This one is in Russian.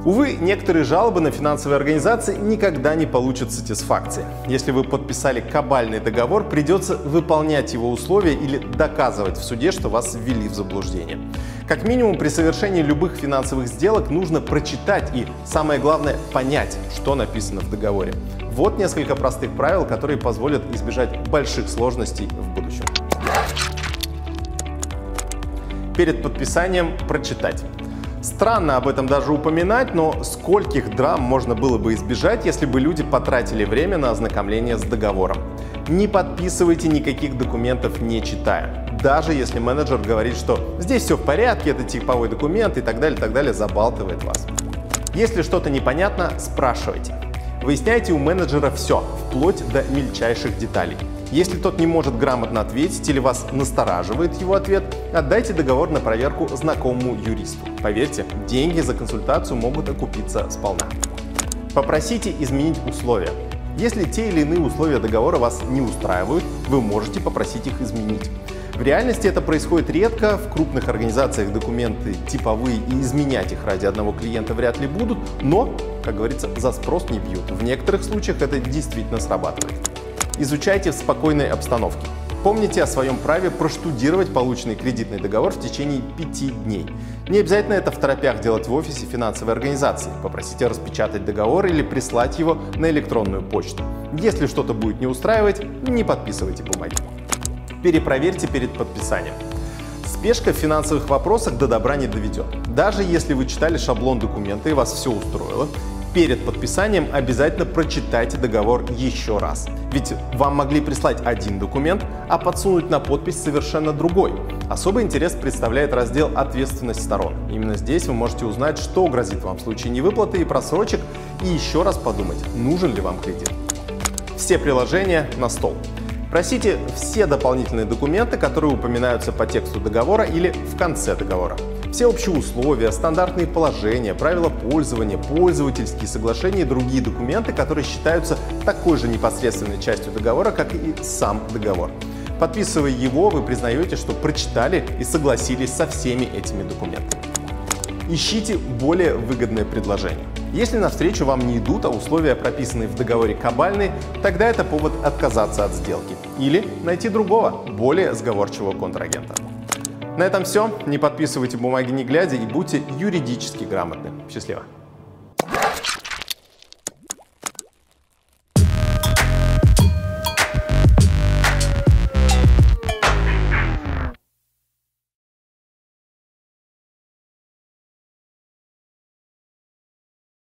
Увы, некоторые жалобы на финансовые организации никогда не получат сатисфакции. Если вы подписали кабальный договор, придется выполнять его условия или доказывать в суде, что вас ввели в заблуждение. Как минимум, при совершении любых финансовых сделок нужно прочитать и, самое главное, понять, что написано в договоре. Вот несколько простых правил, которые позволят избежать больших сложностей в будущем. Перед подписанием прочитать. Странно об этом даже упоминать, но скольких драм можно было бы избежать, если бы люди потратили время на ознакомление с договором. Не подписывайте никаких документов, не читая. Даже если менеджер говорит, что здесь все в порядке, это типовой документ и так далее, забалтывает вас. Если что-то непонятно, спрашивайте. Выясняйте у менеджера все, вплоть до мельчайших деталей. Если тот не может грамотно ответить или вас настораживает его ответ, отдайте договор на проверку знакомому юристу. Поверьте, деньги за консультацию могут окупиться сполна. Попросите изменить условия. Если те или иные условия договора вас не устраивают, вы можете попросить их изменить. В реальности это происходит редко, в крупных организациях документы типовые и изменять их ради одного клиента вряд ли будут, но, как говорится, за спрос не бьют. В некоторых случаях это действительно срабатывает. Изучайте в спокойной обстановке. Помните о своем праве проштудировать полученный кредитный договор в течение 5 дней. Не обязательно это в торопях делать в офисе финансовой организации. Попросите распечатать договор или прислать его на электронную почту. Если что-то будет не устраивать, не подписывайте бумаги. Перепроверьте перед подписанием. Спешка в финансовых вопросах до добра не доведет. Даже если вы читали шаблон документа и вас все устроило, перед подписанием обязательно прочитайте договор еще раз. Ведь вам могли прислать один документ, а подсунуть на подпись совершенно другой. Особый интерес представляет раздел «Ответственность сторон». Именно здесь вы можете узнать, что грозит вам в случае невыплаты и просрочек, и еще раз подумать, нужен ли вам кредит. Все приложения на стол. Просите все дополнительные документы, которые упоминаются по тексту договора или в конце договора. Все общие условия, стандартные положения, правила пользования, пользовательские соглашения и другие документы, которые считаются такой же непосредственной частью договора, как и сам договор. Подписывая его, вы признаете, что прочитали и согласились со всеми этими документами. Ищите более выгодное предложение. Если навстречу вам не идут, а условия, прописанные в договоре, кабальные, тогда это повод отказаться от сделки или найти другого, более сговорчивого контрагента. На этом все. Не подписывайте бумаги не глядя и будьте юридически грамотны. Счастливо!